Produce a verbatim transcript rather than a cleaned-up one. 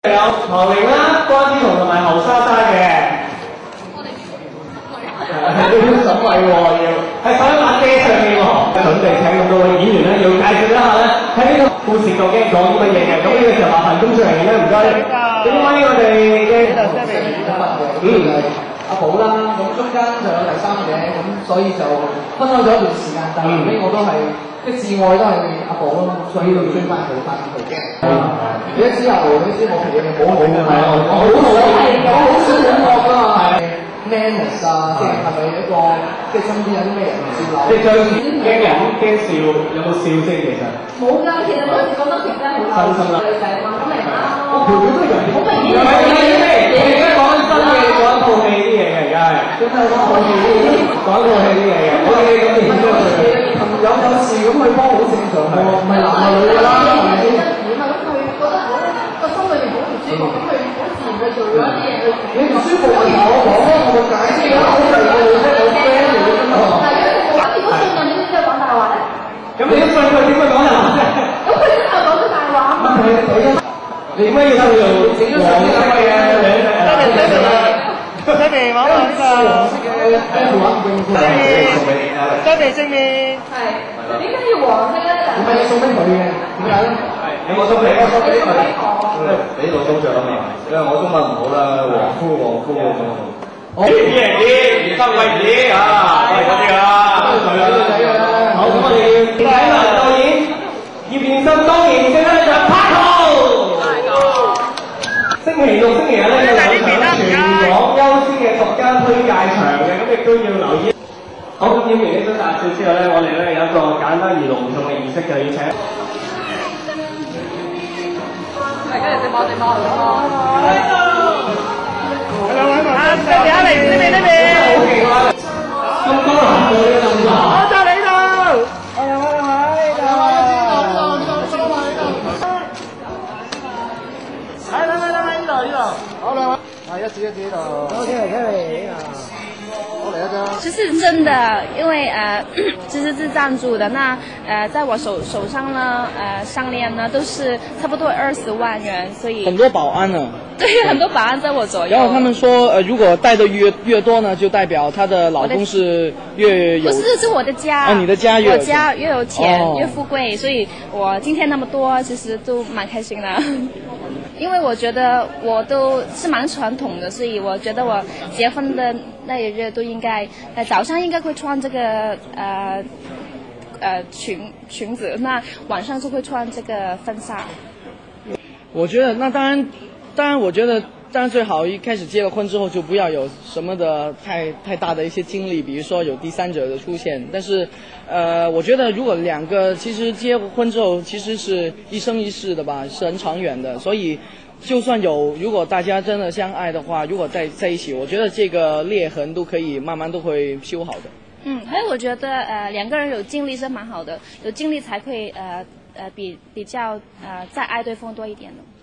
有何玲啦、關之彤同埋侯莎莎嘅。係呢啲審位喎，要係放喺把遮上面喎。準備請咁多位演員咧，要介紹一下咧，喺呢個故事究竟講啲乜嘢嘅。咁呢個時候麻煩工作人員咧，唔該。點解我哋嘅嗯阿寶啦，咁中間就有第三者，咁所以就分開咗一段時間，但係後尾我都係即係至愛都係阿寶咯，所以要追翻佢翻佢嘅。而家之後呢啲我其實好好嘅，係啊，我好好係，我好少感覺㗎嘛，係。manners 啊，即係係咪一個即係身邊有啲咩人唔接鬧？即係最驚人驚笑，有冇笑先其實？冇㗎，其實嗰陣時覺得其實真係好真心啦。女仔嘛，咁咪啱咯。條條都人好明顯。唔係唔係唔係，你而家講緊真嘅，講緊套戲啲嘢嘅而家係。真係講套戲啲嘢，講套戲啲嘢嘅。我哋咁然之後，朋友有事咁去幫好正常喎，唔係男係女㗎啦。係咪先？咁佢覺得個心裏面好唔舒服，咁佢好自然去做咗一啲嘢去。你唔舒服，我同我講咯，我解釋啦，好嚟我哋即係我 friend 嚟㗎嘛。係啊，咁如果信任，點解講大話咧？咁你都信佢點會講大話啫？咁佢真係講咗大話啊嘛！你點解要佢用整咗上啲咁嘅嘢？爹哋爹哋爹哋玩下呢個黃色嘅爹哋爹哋正面係點解要黃色咧？點解要送俾佢嘅？點解咧？你我送俾我送俾佢，俾老公着啊嘛，因為我中文唔好啦，黃夫黃夫咁樣。好，啲人啲，三位啲啊，都係嗰啲啦。好，咁我哋電影男導演葉連生當然正咧就拍拖。星期六、星期日咧有兩場全港優先嘅獨家推介場嘅，咁亦都要留意。好，咁演完呢張大照之後咧，我哋咧有一個簡單而隆重嘅儀式，就要請。跟住直播直播直播，兩位啊，呢邊啊，嚟呢邊呢邊，咁多人對嘅咁多，我就你度，我兩位喺度，呢度呢度呢度呢度，喺兩位兩位呢度呢度，好兩位，啊一指一指呢度 ，OK OK 啊。 这是真的，因为呃，这是是赞助的。那呃，在我手手上呢，呃，项链呢都是差不多二十万元，所以很多保安呢。 对，很多保安在我左右。 然后他们说，呃，如果带的越越多呢，就代表她的老公是越有。 不是，是我的家。 哦，你的家越有我家越有钱、 哦、 越富贵，所以我今天那么多，其实都蛮开心的。因为我觉得我都是蛮传统的，所以我觉得我结婚的那一日都应该，呃，早上应该会穿这个呃呃裙裙子，那晚上就会穿这个婚纱。 我觉得那当然，当然我觉得当然最好一开始结了婚之后就不要有什么的太太大的一些经历，比如说有第三者的出现。但是，呃，我觉得如果两个其实结婚之后其实是一生一世的吧，是很长远的，所以。就算有，如果大家真的相爱的话，如果在在一起，我觉得这个裂痕都可以慢慢都会修好的。 嗯，还有我觉得呃两个人有精力是蛮好的，有精力才会呃呃比比较呃再爱对方多一点的。